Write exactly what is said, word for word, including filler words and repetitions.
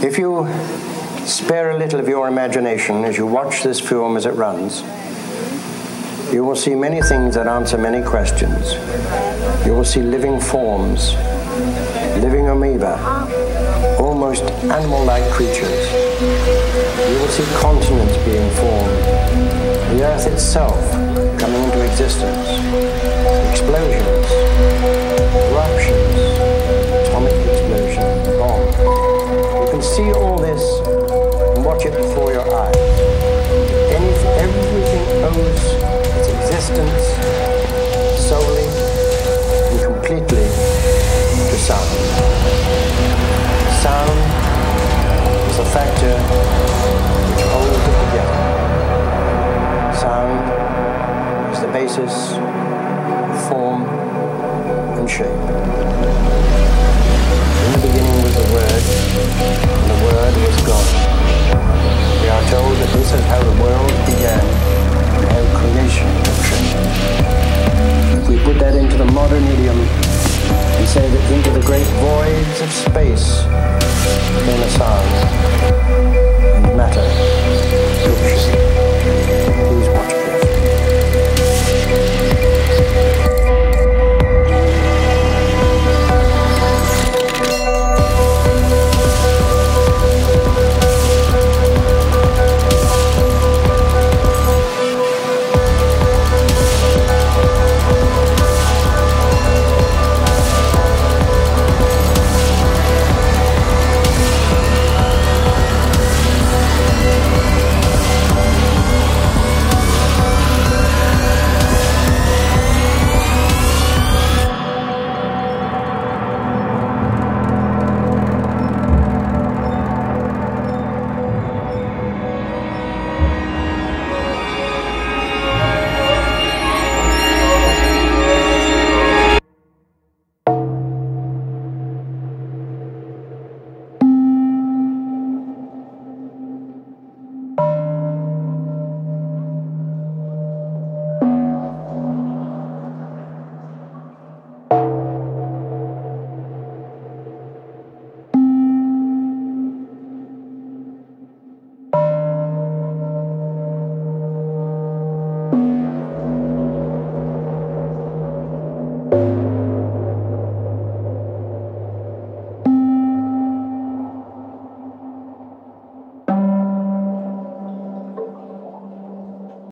If you spare a little of your imagination as you watch this film as it runs, you will see many things that answer many questions. You will see living forms, living amoeba, almost animal-like creatures. You will see continents being formed, the earth itself coming into existence, explosions, eruptions, atomic explosions, bombs. You can see all this and watch it before your eyes. Anything, everything owes its existence solely and completely to sound. Sound is the factor which holds it together. Sound is the basis